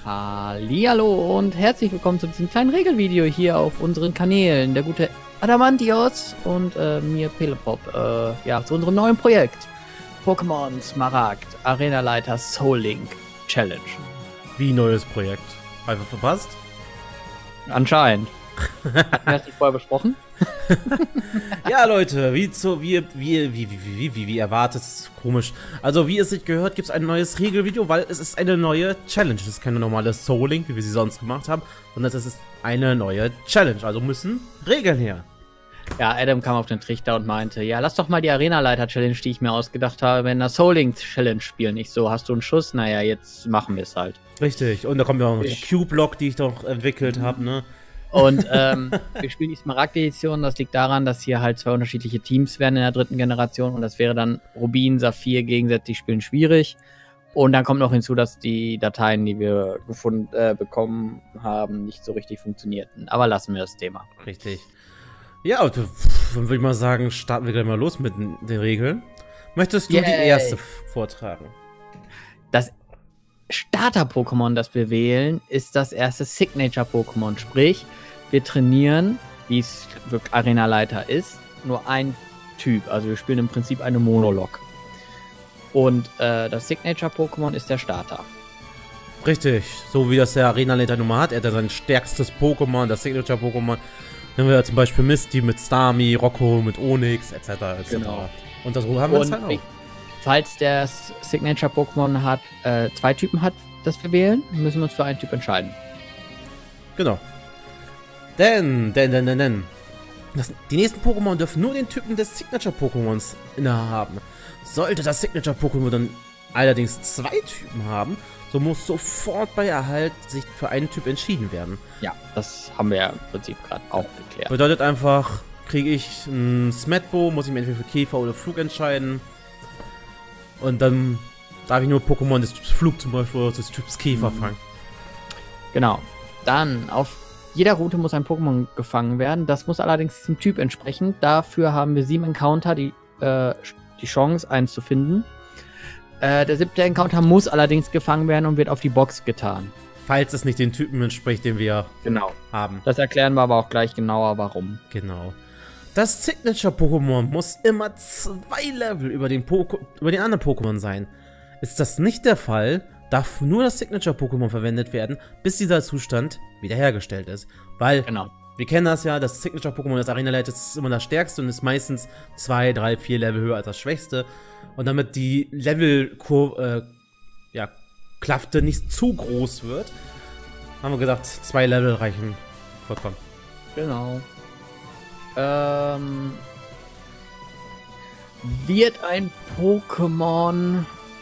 Hallihallo und herzlich willkommen zu diesem kleinen Regelvideo hier auf unseren Kanälen. Der gute Adamantios und mir Pelepop, ja, zu unserem neuen Projekt. Pokémon Smaragd, Arenaleiter Soul Link Challenge. Wie neues Projekt? Einfach verpasst? Anscheinend. Hatten wir das nicht vorher besprochen? Ja, Leute, wie erwartet, komisch. Also, wie es sich gehört, gibt es ein neues Regelvideo, weil es ist eine neue Challenge. Es ist keine normale Soul Link, wie wir sie sonst gemacht haben, sondern es ist eine neue Challenge. Also müssen Regeln her. Ja, Adam kam auf den Trichter und meinte, ja, lass doch mal die Arenaleiter-Challenge, die ich mir ausgedacht habe, in der Soul Link-Challenge spielen. Nicht so, hast du einen Schuss? Naja, jetzt machen wir es halt. Richtig, und da kommt ja auch noch die Q-Block, die ich doch entwickelt habe, ne? Und wir spielen die Smaragd-Edition. Das liegt daran, dass hier halt zwei unterschiedliche Teams werden in der dritten Generation. Und das wäre dann Rubin, Saphir gegensätzlich spielen schwierig. Und dann kommt noch hinzu, dass die Dateien, die wir bekommen haben, nicht so richtig funktionierten. Aber lassen wir das Thema. Richtig. Ja, dann würde ich mal sagen, starten wir gleich mal los mit den Regeln. Möchtest du die erste vortragen? Das Starter-Pokémon, das wir wählen, ist das erste Signature-Pokémon. Sprich, wir trainieren, wie es wirklich Arenaleiter ist, nur ein Typ. Also wir spielen im Prinzip eine Monolog. Und das Signature-Pokémon ist der Starter. Richtig, so wie das der Arenaleiter Nummer hat. Er hat ja sein stärkstes Pokémon, das Signature-Pokémon. Nehmen wir ja zum Beispiel Misty mit Starmie, Rocco mit Onix, etc. Genau. Und das haben wir jetzt halt auch. Falls der Signature-Pokémon hat, zwei Typen hat, das wir wählen, müssen wir uns für einen Typ entscheiden. Genau. Die nächsten Pokémon dürfen nur den Typen des Signature-Pokémons innehaben. Sollte das Signature-Pokémon dann allerdings zwei Typen haben, so muss sofort bei Erhalt sich für einen Typ entschieden werden. Ja, das haben wir ja im Prinzip gerade auch geklärt. Bedeutet einfach, kriege ich ein Smetbo, muss ich mich entweder für Käfer oder Flug entscheiden. Und dann darf ich nur Pokémon des Typs Flug zum Beispiel oder des Typs Käfer fangen. Genau. Dann auf jeder Route muss ein Pokémon gefangen werden. Das muss allerdings diesem Typ entsprechen. Dafür haben wir 7 Encounter, die Chance, eins zu finden. Der 7. Encounter muss allerdings gefangen werden und wird auf die Box getan. Falls es nicht den Typen entspricht, den wir haben. Das erklären wir aber auch gleich genauer, warum. Genau. Das Signature-Pokémon muss immer 2 Level über den anderen Pokémon sein. Ist das nicht der Fall, darf nur das Signature-Pokémon verwendet werden, bis dieser Zustand wiederhergestellt ist. Weil, wir kennen das ja, das Signature-Pokémon des Arenaleiters ist immer das stärkste und ist meistens 2, 3, 4 Level höher als das schwächste. Und damit die Level-Klafte nicht zu groß wird, haben wir gedacht, 2 Level reichen vollkommen. Genau. Wird ein Pokémon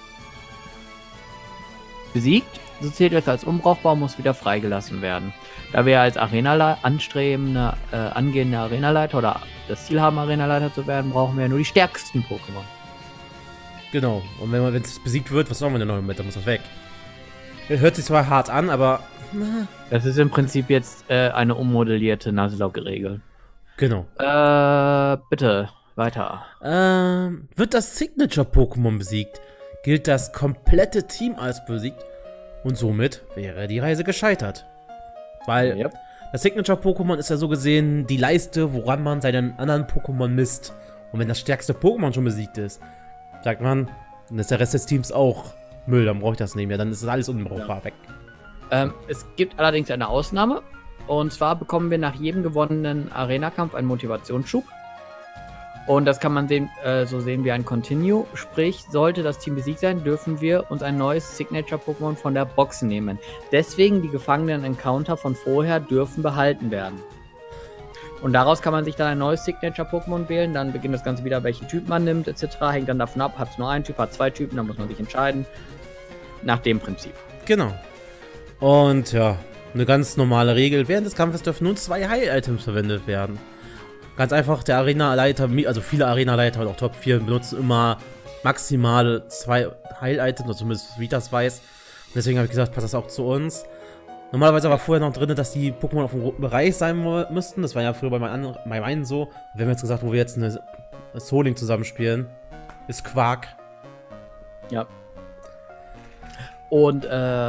besiegt, so zählt es als unbrauchbar, muss wieder freigelassen werden. Da wir als angehende Arenaleiter oder das Ziel haben, Arenaleiter zu werden, brauchen wir nur die stärksten Pokémon. Genau, und wenn es besiegt wird, was sollen wir denn noch mit? Dann muss das weg. Hört sich zwar hart an, aber... Das ist im Prinzip jetzt eine ummodellierte Nuzlocke-Regel. Genau. Bitte, weiter. Wird das Signature-Pokémon besiegt, gilt das komplette Team als besiegt und somit wäre die Reise gescheitert. Weil das Signature-Pokémon ist ja so gesehen die Leiste, woran man seinen anderen Pokémon misst. Und wenn das stärkste Pokémon schon besiegt ist, sagt man, dann ist der Rest des Teams auch Müll, dann brauche ich das nicht mehr, dann ist das alles unbrauchbar weg. Es gibt allerdings eine Ausnahme. Und zwar bekommen wir nach jedem gewonnenen Arena-Kampf einen Motivationsschub. Und das kann man so sehen wie ein Continue. Sprich, sollte das Team besiegt sein, dürfen wir uns ein neues Signature-Pokémon von der Box nehmen. Deswegen die gefangenen Encounter von vorher dürfen behalten werden. Und daraus kann man sich dann ein neues Signature-Pokémon wählen. Dann beginnt das Ganze wieder, welchen Typ man nimmt, etc. Hängt dann davon ab, hat es nur einen Typ, hat 2 Typen, dann muss man sich entscheiden. Nach dem Prinzip. Genau. Und ja, eine ganz normale Regel. Während des Kampfes dürfen nur 2 Heil-Items verwendet werden. Ganz einfach, der Arenaleiter, also viele Arenaleiter und auch Top 4 benutzen immer maximale 2 Heil-Items, oder zumindest wie ich das weiß. Und deswegen habe ich gesagt, passt das auch zu uns. Normalerweise war vorher noch drin, dass die Pokémon auf dem roten Bereich sein müssten. Das war ja früher bei meinen so. Und wir haben jetzt gesagt, wo wir jetzt eine Soul Link zusammenspielen, ist Quark. Ja. Und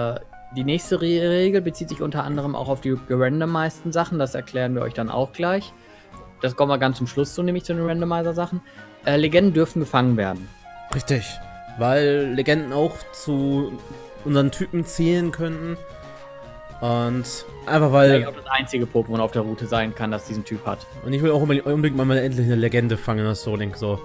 Die nächste Regel bezieht sich unter anderem auch auf die gerandomizeden Sachen. Das erklären wir euch dann auch gleich. Das kommen wir ganz zum Schluss zu, nämlich zu den Randomizer-Sachen. Legenden dürfen gefangen werden. Richtig. Weil Legenden auch zu unseren Typen zählen könnten. Und einfach weil... Vielleicht auch das einzige Pokémon auf der Route sein kann, das diesen Typ hat. Und ich will auch unbedingt mal endlich eine Legende fangen, das Soul Link so.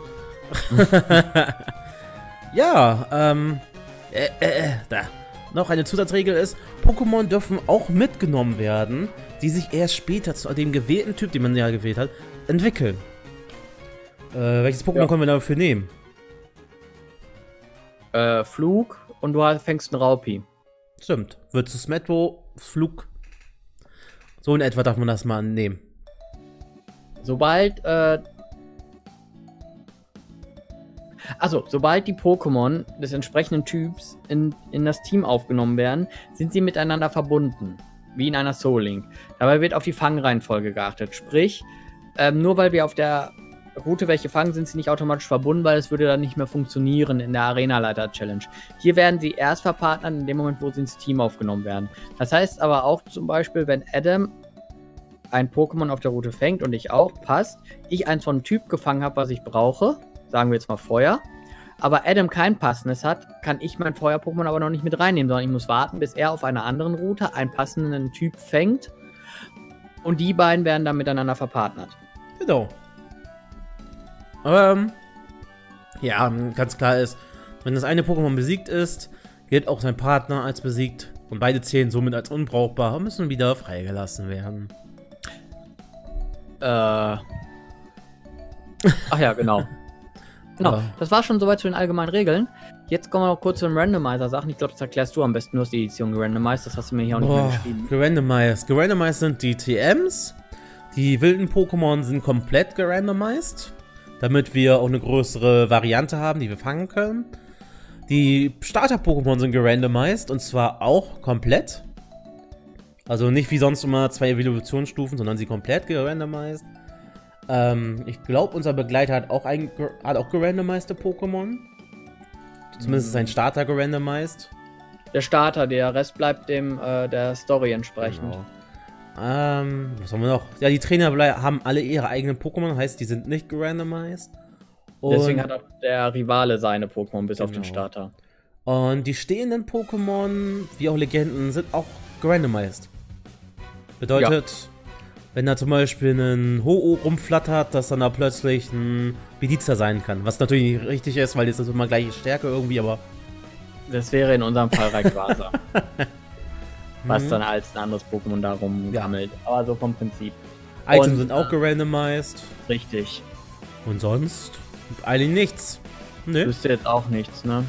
Ja, da. Noch eine Zusatzregel ist, Pokémon dürfen auch mitgenommen werden, die sich erst später zu dem gewählten Typ, den man ja gewählt hat, entwickeln. Welches Pokémon können wir dafür nehmen? Flug und du fängst einen Raupi. Stimmt. Wird zu Smetro, Flug. So in etwa darf man das mal nehmen. Sobald die Pokémon des entsprechenden Typs in das Team aufgenommen werden, sind sie miteinander verbunden. Wie in einer Soul Link. Dabei wird auf die Fangreihenfolge geachtet. Sprich, nur weil wir auf der Route welche fangen, sind sie nicht automatisch verbunden, weil es würde dann nicht mehr funktionieren in der Arena-Leiter-Challenge. Hier werden sie erst verpartnert in dem Moment, wo sie ins Team aufgenommen werden. Das heißt aber auch zum Beispiel, wenn Adam ein Pokémon auf der Route fängt und ich auch, passt, ich eins von Typ gefangen habe, was ich brauche, sagen wir jetzt mal Feuer, aber Adam kein passendes hat, kann ich mein Feuer-Pokémon aber noch nicht mit reinnehmen, sondern ich muss warten, bis er auf einer anderen Route einen passenden Typ fängt und die beiden werden dann miteinander verpartnert. Genau. Ja, ganz klar ist, wenn das eine Pokémon besiegt ist, gilt auch sein Partner als besiegt und beide zählen somit als unbrauchbar und müssen wieder freigelassen werden. Ach ja, genau. Genau, Ja. das war schon soweit zu den allgemeinen Regeln. Jetzt kommen wir noch kurz zu den Randomizer-Sachen. Ich glaube, das erklärst du am besten. Du hast die Edition gerandomized, das hast du mir hier auch nicht mehr geschrieben. Gerandomized. Gerandomized sind die TMs. Die wilden Pokémon sind komplett gerandomized, damit wir auch eine größere Variante haben, die wir fangen können. Die Starter-Pokémon sind gerandomized und zwar auch komplett. Also nicht wie sonst immer 2 Evolutionsstufen, sondern sie komplett gerandomized. Ich glaube, unser Begleiter hat auch gerandomized Pokémon. Zumindest ist sein Starter gerandomized. Der Starter, der Rest bleibt dem der Story entsprechend. Genau. Was haben wir noch? Ja, die Trainer haben alle ihre eigenen Pokémon, heißt, die sind nicht gerandomized. Und Deswegen hat auch der Rivale seine Pokémon bis auf den Starter. Und die stehenden Pokémon, wie auch Legenden, sind auch gerandomized. Bedeutet, wenn da zum Beispiel ein Ho-Oh rumflattert, dass dann da plötzlich ein Bediza sein kann. Was natürlich nicht richtig ist, weil jetzt ist immer gleiche Stärke irgendwie, aber... Das wäre in unserem Fall Rayquaza. Was dann als ein anderes Pokémon da rumgammelt. Ja. Aber so vom Prinzip. Items sind auch gerandomized. Richtig. Und sonst eigentlich nichts. Nö. Wüsste jetzt auch nichts, ne?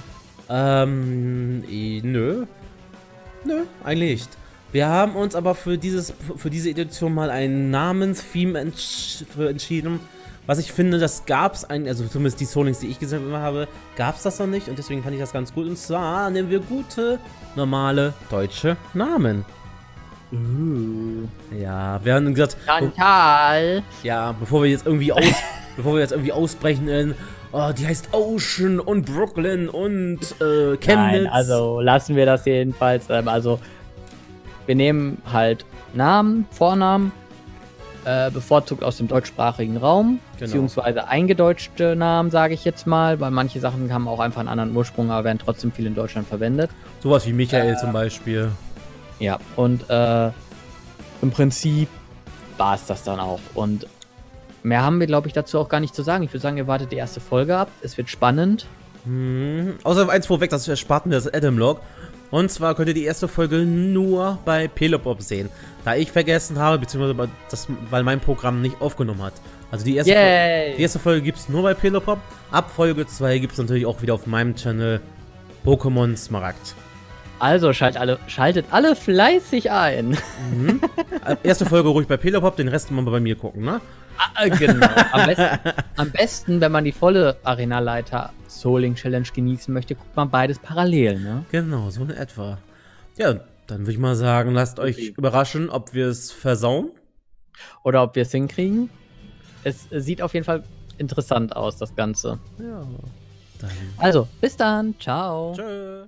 Nö. Nö, eigentlich nicht. Wir haben uns aber für diese Edition mal ein Namens-Theme entschieden. Was ich finde, das gab's also zumindest die Soul Links, die ich gesehen habe, gab's das noch nicht und deswegen fand ich das ganz gut. Und zwar nehmen wir gute, normale deutsche Namen. Ja, wir haben gesagt, Chantal. Ja, bevor wir jetzt irgendwie ausbrechen in, oh, die heißt Ocean und Brooklyn und Chemnitz. Nein, also lassen wir das jedenfalls. Also wir nehmen halt Namen, Vornamen, bevorzugt aus dem deutschsprachigen Raum, beziehungsweise eingedeutschte Namen, sage ich jetzt mal, weil manche Sachen haben auch einfach einen anderen Ursprung, aber werden trotzdem viel in Deutschland verwendet. Sowas wie Michael zum Beispiel. Ja, und im Prinzip war es das dann auch. Und mehr haben wir, glaube ich, dazu auch gar nicht zu sagen. Ich würde sagen, ihr wartet die erste Folge ab. Es wird spannend. Außer eins vorweg, das erspart mir das Adam-Log. Und zwar könnt ihr die erste Folge nur bei Pelopop sehen. Da ich vergessen habe, beziehungsweise weil mein Programm nicht aufgenommen hat. Also die erste Folge gibt es nur bei Pelopop. Ab Folge 2 gibt es natürlich auch wieder auf meinem Channel Pokémon Smaragd. Also schaltet alle fleißig ein. Erste Folge ruhig bei Pelopop, den Rest mal bei mir gucken, ne? Genau. Am besten, wenn man die volle Arena-Leiter Soul Link Challenge genießen möchte, guckt man beides parallel, ne? Genau, so in etwa. Ja, dann würde ich mal sagen, lasst euch überraschen, ob wir es versauen. Oder ob wir es hinkriegen. Es sieht auf jeden Fall interessant aus, das Ganze. Ja. Dann. Also, bis dann. Ciao. Tschö.